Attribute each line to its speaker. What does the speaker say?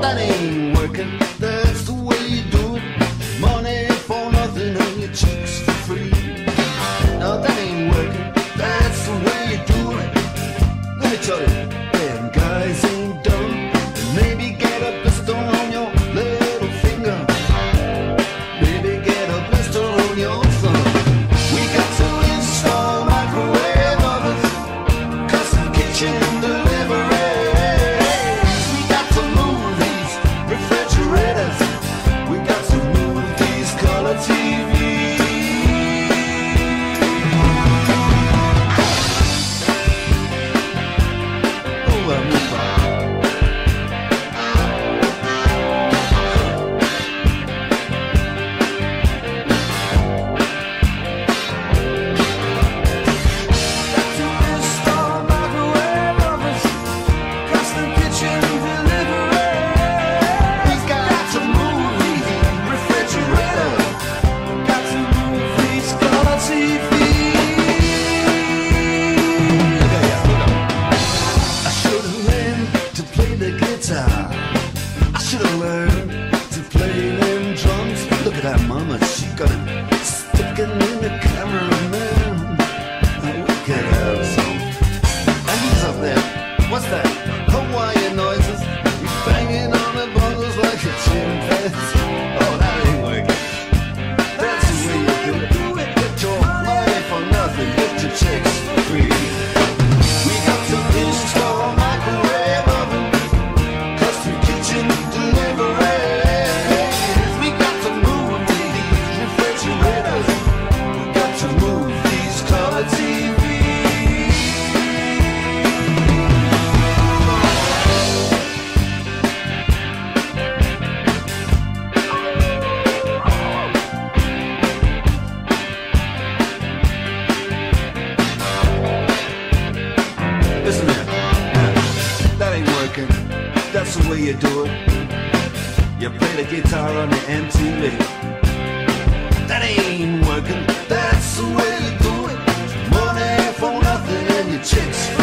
Speaker 1: that ain't working. That's the way you do it. Money for nothing and your chicks for free. No, that ain't working. That's the way you do it. Let me tell you, them guys ain't dumb. Maybe get a blister on your little finger. Maybe get a blister on your thumb. We got to install microwave ovens, custom kitchen deliveries. We got to move these refrigerators. We got to move these color TVs. Oh, I'm I should have learned to play them drums. Look at that mama, she got it sticking in the cameraman. We could have some. And who's up there? What's that? Hawaiian noises. You banging on the bongos like a chimpanzee. Oh, that ain't working. That's the way you do it. Get your money for nothing, get your chicks for free. We got to install microwave oven, custom kitchen deliveries. We got to move these refrigerators. We got to move these color TVs. Listen here, that ain't working. That's the way you do it. You play the guitar on the MTV. That ain't working. That's the way you do it. Money for nothing and your chicks